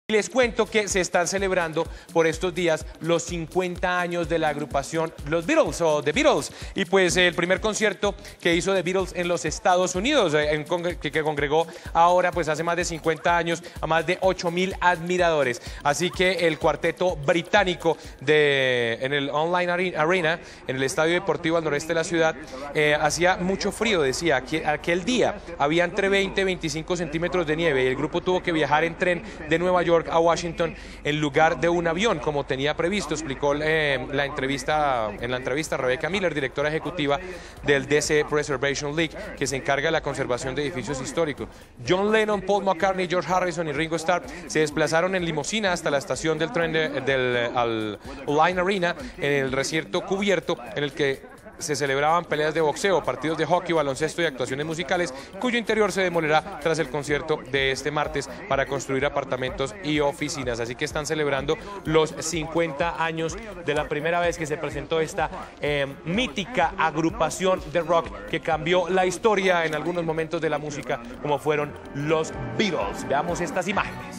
Les cuento que se están celebrando por estos días los 50 años de la agrupación Los Beatles o The Beatles. Y pues el primer concierto que hizo The Beatles en los Estados Unidos, que congregó ahora pues hace más de 50 años a más de 8.000 admiradores. Así que el cuarteto británico en el Online Arena, en el estadio deportivo al noreste de la ciudad, hacía mucho frío, decía. Aquel día había entre 20 y 25 centímetros de nieve y el grupo tuvo que viajar en tren de Nueva York a Washington en lugar de un avión como tenía previsto, explicó en la entrevista Rebecca Miller, directora ejecutiva del DC Preservation League, que se encarga de la conservación de edificios históricos. John Lennon, Paul McCartney, George Harrison y Ringo Starr se desplazaron en limusina hasta la estación del tren al Online Arena, en el recinto cubierto en el que se celebraban peleas de boxeo, partidos de hockey, baloncesto y actuaciones musicales, cuyo interior se demolerá tras el concierto de este martes para construir apartamentos y oficinas. Así que están celebrando los 50 años de la primera vez que se presentó esta mítica agrupación de rock que cambió la historia en algunos momentos de la música, como fueron los Beatles. Veamos estas imágenes.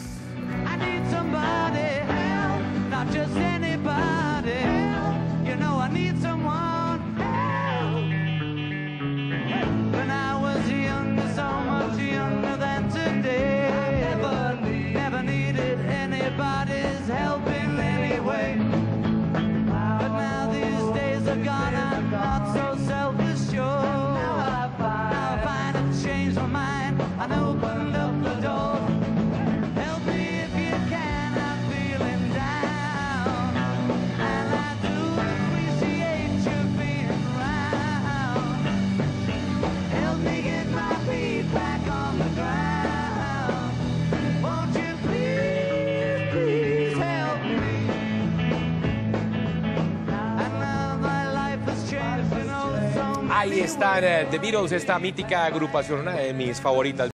Ahí están The Beatles, esta mítica agrupación, una de mis favoritas.